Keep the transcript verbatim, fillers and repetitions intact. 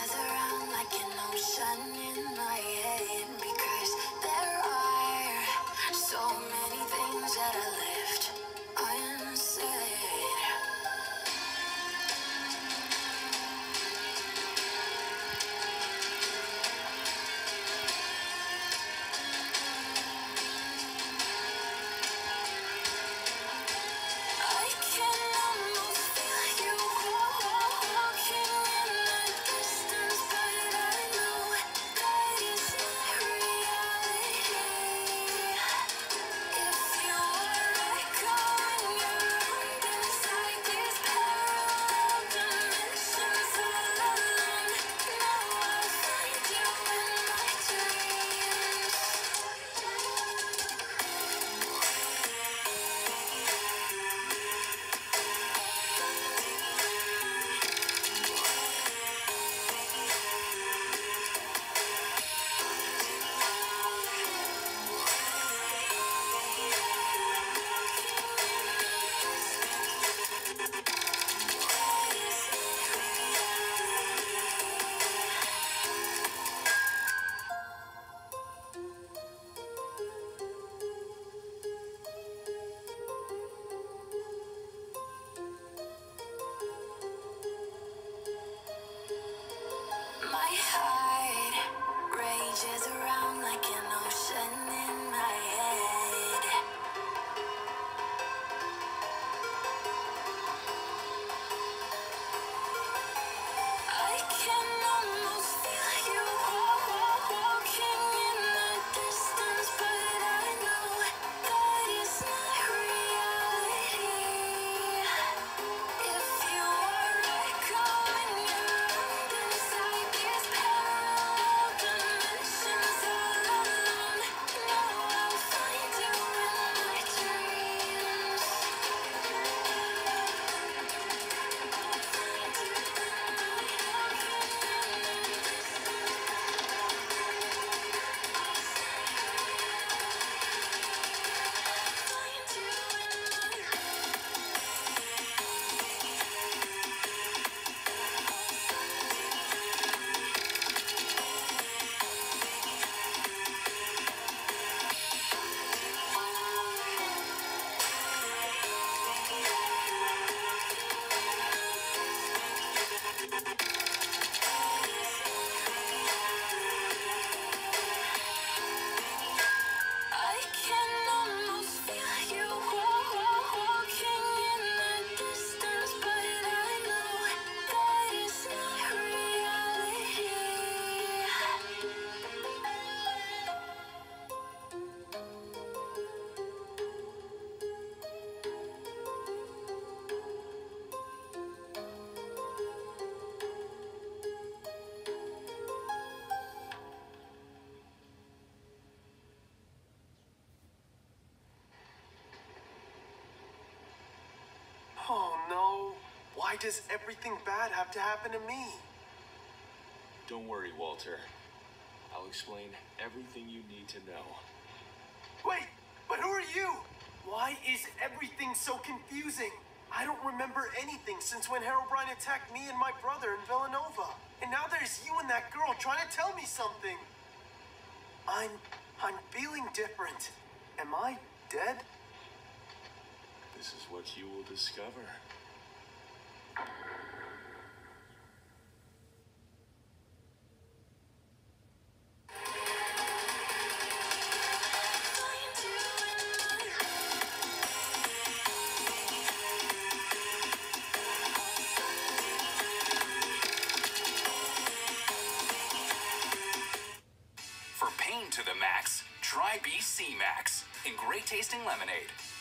rages around like an ocean in my head, because there are so many things that I left unsaid. I can almost feel you walking in the distance, but I know that is not reality. If you were echoing around inside these parallel dimensions all alone, now I'll find you in my dreams. My heart rages around like an ocean in my head. I can almost feel you walking in the distance, but I know that is not reality. If you are echoing around inside these parallel dimensions all alone, now I'll find you in my dreams. Find you in my I can almost feel you walking in the distance, but I know that is not Oh no, why does everything bad have to happen to me? Don't worry, Walter. I'll explain everything you need to know. Wait, but who are you? Why is everything so confusing? I don't remember anything since when Herobrine attacked me and my brother in Villanova. And now there's you and that girl trying to tell me something. I'm... I'm feeling different. Am I dead? This is what you will discover. find you in my For pain to the max, try B C Max in great tasting lemonade.